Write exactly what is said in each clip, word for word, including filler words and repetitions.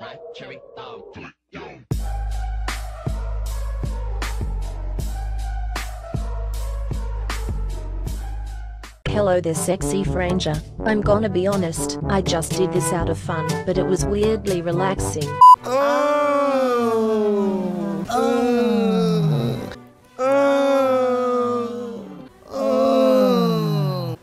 my cherry thumb. Hello there, sexy franger. I'm gonna be honest, I just did this out of fun, but it was weirdly relaxing. Oh, oh, oh, oh, oh,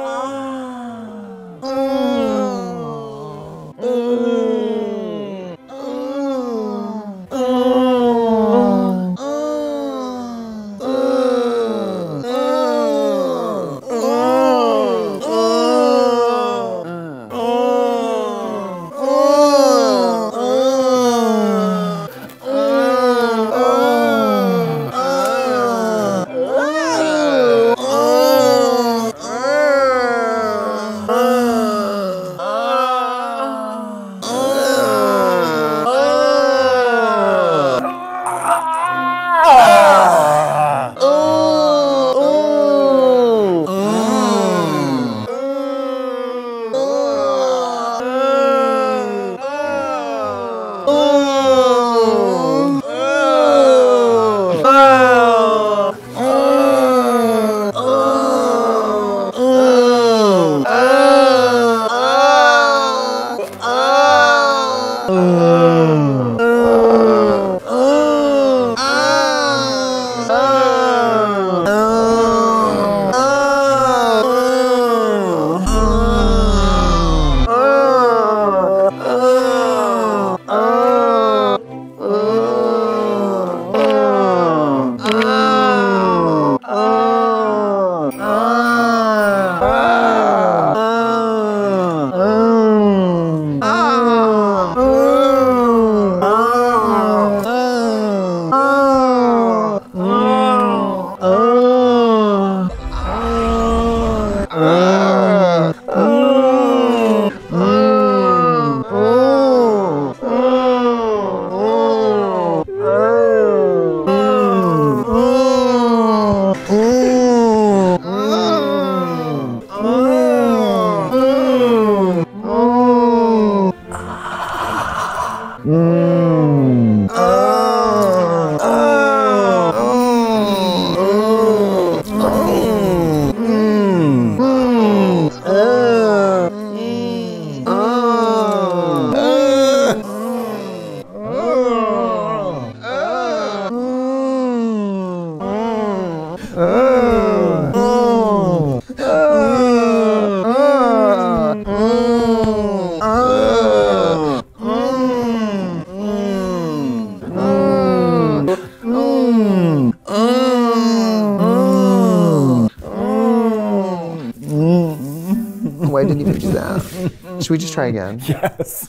Why didn't you do that? Should we just try again? Yes.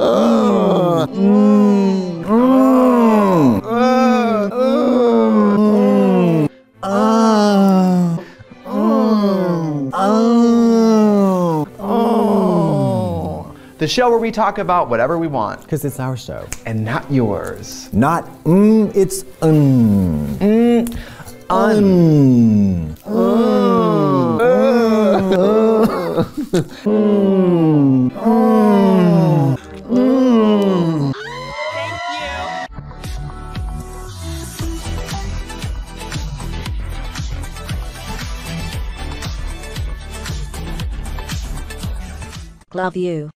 Uh, mm, mm, uh, uh, uh, uh, The show where we talk about whatever we want. Because it's our show. And not yours. Not mm, it's un. Mm, un. Un. Un. Mm. Mm. Mm. Love you.